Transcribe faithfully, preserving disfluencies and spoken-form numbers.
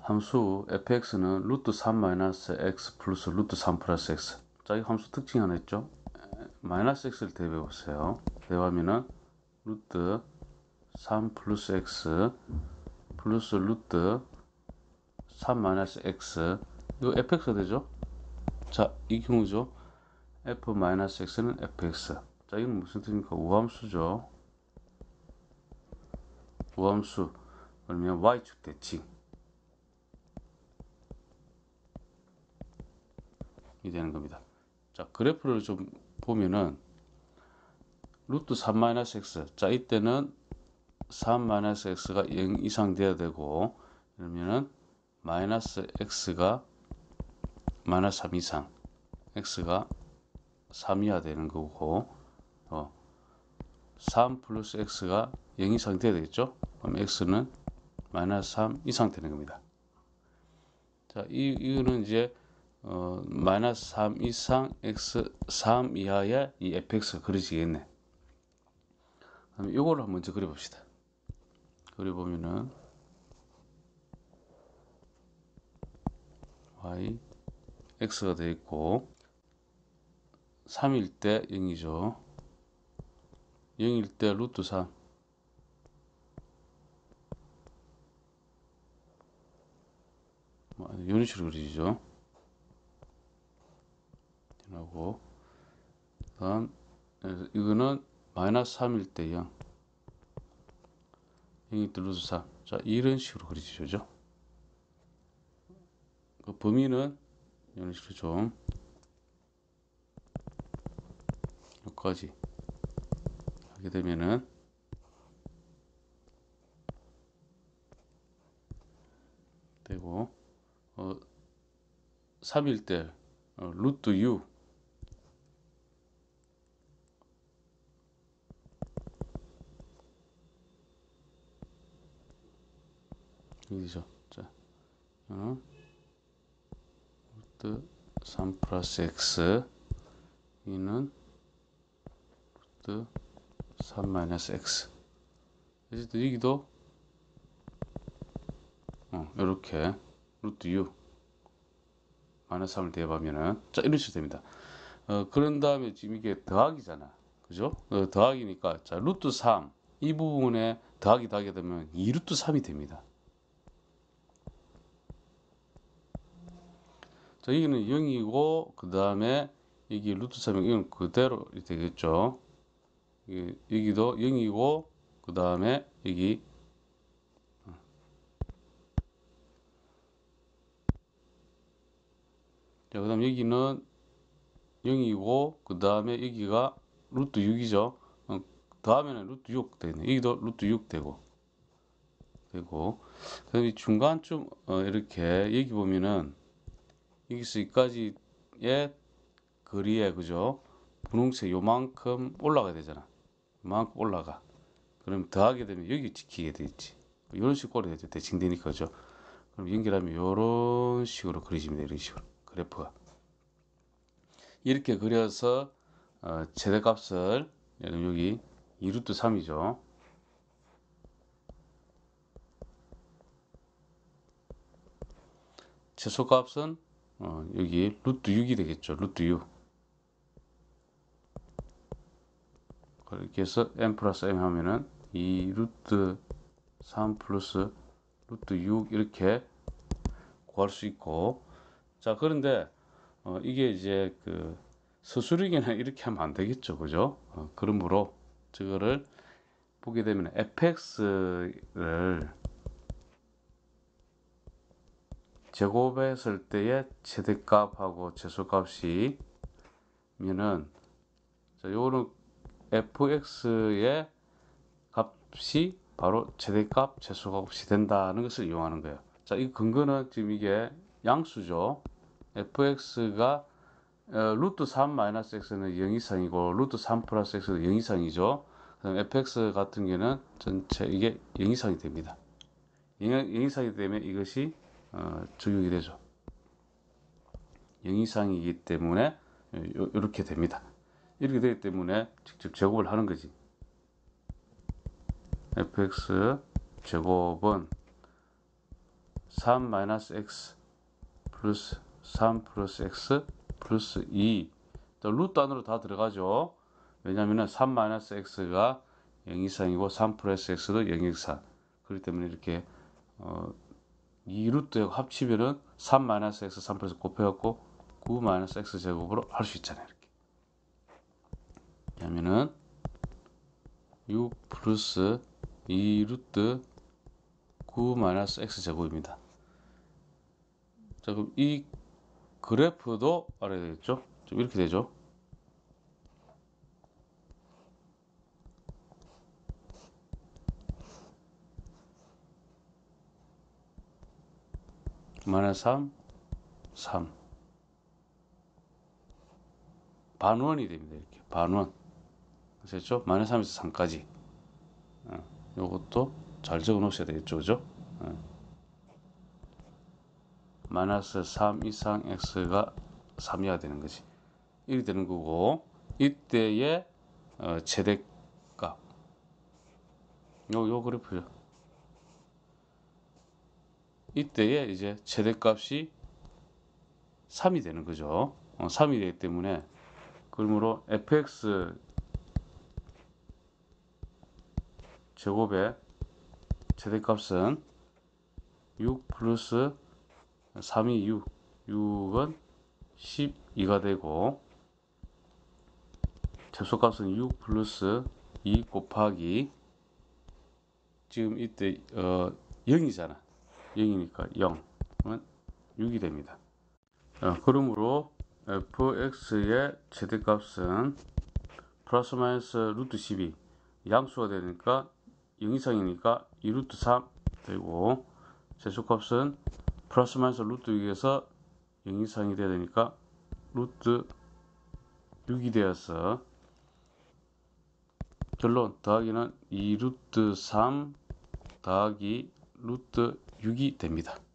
함수 fx는 루트 삼 마이너스 x 플러스 루트 삼 플러스 x. 자, 이 함수 특징이 하나 있죠. 마이너스 x를 대입해 보세요. 대입하면은 루트 삼 플러스 x 플러스 루트 삼 마이너스 x, 이거 fx가 되죠. 자, 이 경우죠. f 마이너스 x는 fx. 자, 이건 무슨 뜻입니까? 우함수죠. 우함수. 그러면 y축 대칭 이 되는 겁니다. 자, 그래프를 좀 보면은 루트 삼 마이너스 x. 자, 이때는 삼 마이너스 x가 영 이상 돼야 되고, 그러면은 마이너스 x가 마이너스 삼 이상, x가 삼 이하 되는 거고, 어, 삼 플러스 x가 영 이상 돼야 되겠죠? 그럼 x는 마이너스 삼 이상 되는 겁니다. 자, 이, 이거는 이제 어, 마이너스 삼 이상 x 삼 이하의 이 fx가 그려지겠네. 그럼 이거를 먼저 그려봅시다. 그려보면은 y x가 되어 있고 삼일 때 영이죠. 영일 때 루트 삼, 뭐, 이런 식으로 그리죠. 하고 다음 이거는 마이너스 삼일 때 영, 영일 때 루트 삼. 자, 이런 식으로 그리죠. 그 범위는 이런 식으로 좀 여기까지 하게 되면은 되고, 어, 삼일 때 어, 루트 유, 여기죠. 자, 어, 루트 삼 플러스 x, 이는 루트 삼 마이너스 x. 어쨌든 여기도 어, 이렇게 루트 유 마이너스 삼을 대입하면은, 자, 이런 식으로 됩니다. 어, 그런 다음에 지금 이게 더하기잖아. 그죠? 어, 더하기니까, 자, 루트 삼, 이 부분에 더하기 더하게 되면 이 루트 삼이 됩니다. 자, 여기는 영이고, 그 다음에 여기 루트 삼이 이건 그대로 되겠죠. 여기, 여기도 영이고, 그 다음에 여기 자, 그 다음 여기는 영이고, 그 다음에 여기가 루트 육이죠. 어, 더하면 루트 육 되네. 여기도 루트 육 되고, 되고. 그 다음에 중간쯤, 어, 이렇게, 여기 보면은, 여기서 여기까지의 거리에, 그죠? 분홍색 요만큼 올라가야 되잖아. 요만큼 올라가. 그럼 더하게 되면 여기 지키게 돼 있지. 이런 식으로 해야 돼. 대칭되니까, 그죠? 그럼 연결하면 이런 식으로 그리시면 돼요. 이런 식으로. 그래프가. 이렇게 그려서 어, 최대값을 여기 이 루트 삼이죠. 최소값은 어, 여기 루트 육이 되겠죠. 루트 육. 그렇게 해서 m 플러스 m 하면은 이 루트 삼 플러스 루트 육 이렇게 구할 수 있고, 자, 그런데 어, 이게 이제 그 서술형에는 이렇게 하면 안 되겠죠. 그죠? 어, 그러므로 저거를 보게 되면 fx를 제곱했을 때의 최대값하고 최소값이 면은, 자, 요거는 fx의 값이 바로 최대값, 최소값이 된다는 것을 이용하는 거예요. 자, 이 근거는 지금 이게 양수죠. fx가 어, 루트 삼 마이너스 x는 영 이상이고 루트 삼 플러스 x는 영 이상이죠. 그럼 fx 같은 경우는 전체 이게 영 이상이 됩니다. 영, 영 이상이 되면 이것이 어, 적용이 되죠. 영 이상이기 때문에 이렇게 됩니다. 이렇게 되기 때문에 직접 제곱을 하는 거지. fx 제곱은 삼 마이너스 x 플러스 삼 플러스 x 플러스 이. 루트 안으로 다 들어가죠. 왜냐하면 삼 마이너스 x가 영 이상이고 삼 플러스 x도 영 이상. 그렇기 때문에 이렇게 어, 이 루트하고 합치면은 삼 마이너스 x 삼 플러스 곱해갖고 구 마이너스 x 제곱으로 할 수 있잖아요. 이렇게 하면은 육 플러스 이 루트 구 마이너스 x 제곱입니다. 자, 그럼 이 그래프도 알아야 되겠죠? 좀 이렇게 되죠. 마이너스 삼, 삼. 반원이 됩니다. 이렇게 반원. 아셨죠? 마이너스 삼에서 삼까지. 어, 요것도 잘 적어 놓으셔야 되겠죠, 그죠? 어. 마이너스 삼 이상 x가 삼 이하 되는 거지. 이렇게 되는 거고, 이때의 어, 최대값. 요, 요 그래프죠. 이때의 이제 최대값이 삼이 되는 거죠. 어, 삼이 되기 때문에, 그러므로 fx 제곱의 최대값은 육 플러스 삼이 육, 육은 십이가 되고, 최소값은 육 플러스 이 곱하기, 지금 이때 어, 영이잖아. 영이니까 영은 육이 됩니다. 어, 그러므로 fx의 최대값은 플러스 마이너스 루트 십이, 양수가 되니까 영 이상이니까 이 루트 삼 되고, 최소값은 플러스 마이너스 루트 육에서 영 이상이 돼야 되니까 루트 육이 되어서, 결론 더하기는 이 루트 삼 더하기 루트 육이 됩니다.